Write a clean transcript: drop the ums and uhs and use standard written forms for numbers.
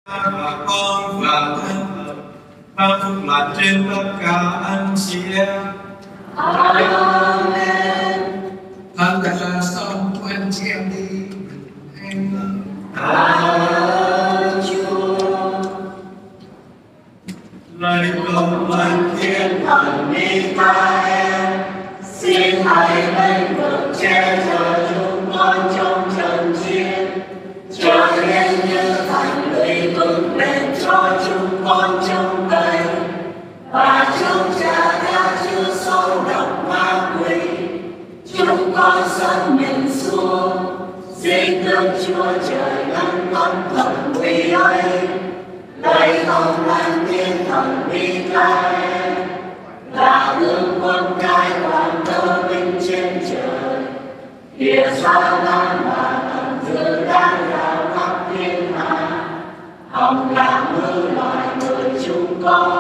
và con và thân ban phúc lành trên tất cả anh chị em. Amen. Thân cả là xong của anh chị em đi. Amen. Lạy cầu lành Thiên thần Michael, xin hãy bên vực che chở chúng con trong trận chiến, cho nên như thành lũy vững bền cho chúng con chống cậy và chống trả các chư sâu độc ma quỷ. Chúng con dâng mình xuống, xin được Chúa Trời nâng âm thầm quý ấy. Lạy cầu lành Thiên thần Michael, là gương con cái toàn tơ binh trên trời, hiện ra lan và thần dữ đang rao khắp thiên hạ. Ông là mưa loài người chúng con,